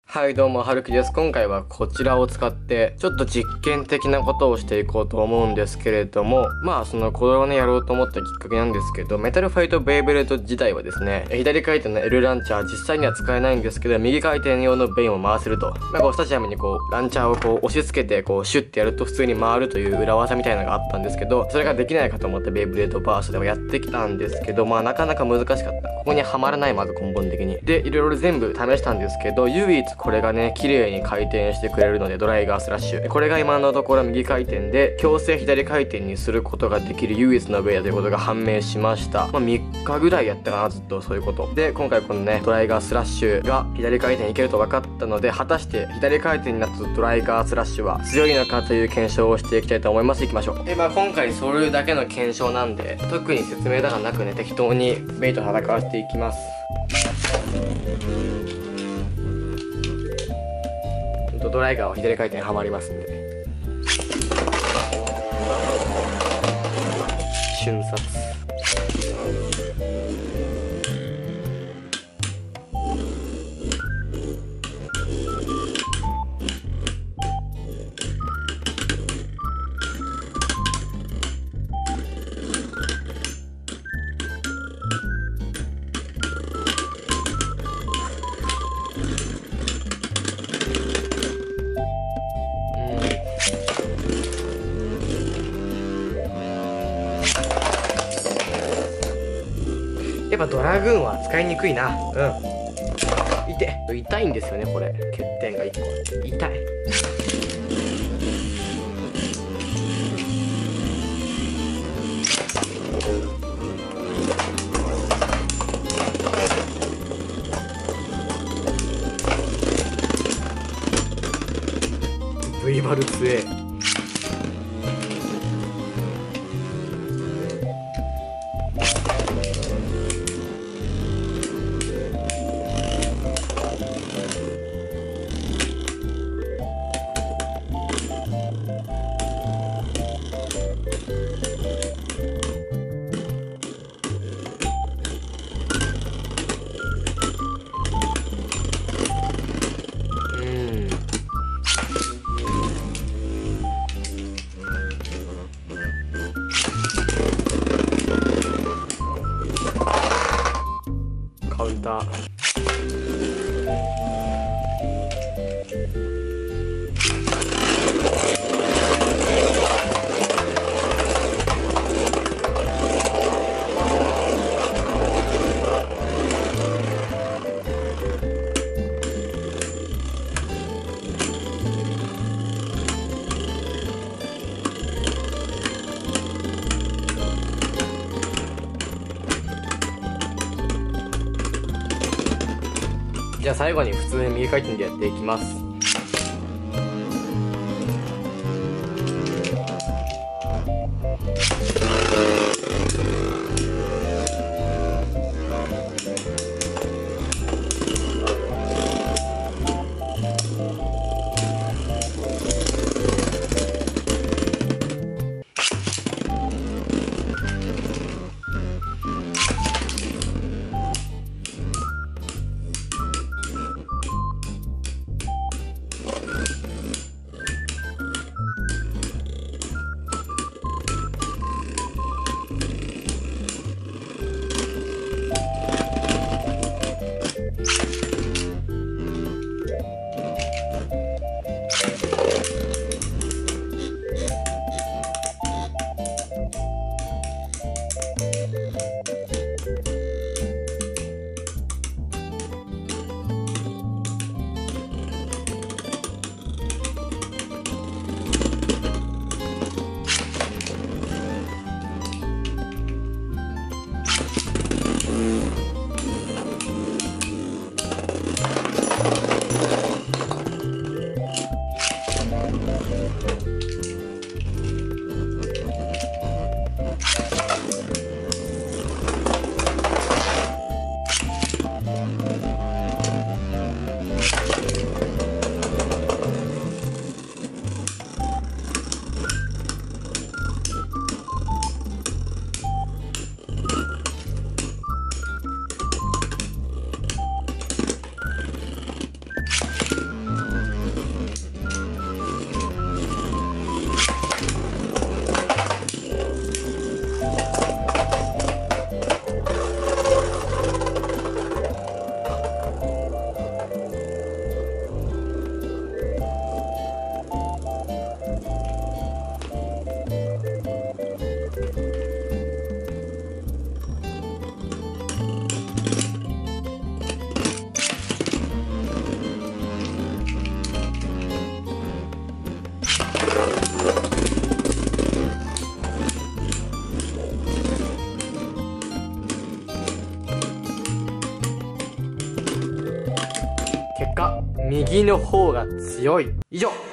はいどうも、はるきです。今回はこちらを使って、ちょっと実験的なことをしていこうと思うんですけれども、これをね、やろうと思ったきっかけなんですけど、メタルファイトベイブレード自体はですね、左回転の L ランチャー、実際には使えないんですけど、右回転用のベインを回せると。スタジアムにランチャーを押し付けて、シュッてやると普通に回るという裏技みたいなのがあったんですけど、それができないかと思ってベイブレードバーストでもやってきたんですけど、なかなか難しかった。ここにはまらない、まず根本的に。で、いろいろ全部試したんですけど、唯一これがね、綺麗に回転してくれるので、ドライガースラッシュ。これが今のところ右回転で強制左回転にすることができる唯一のウェイだということが判明しました。3日ぐらいやったかな、ずっとそういうこと。で、今回このね、ドライガースラッシュが左回転いけると分かったので、果たして左回転になったドライガースラッシュは強いのかという検証をしていきたいと思います。いきましょう。で、今回それだけの検証なんで、特に説明とかなくね、適当にベイと戦わせていきます。ドライガーは左回転はまりますんで。瞬殺。やっぱドラグーンは使いにくいな。痛いんですよね、これ。欠点が1個。痛い。V バル強え。カウンター。じゃあ最後に普通に右回転でやっていきます。 結果、右の方が強い。以上。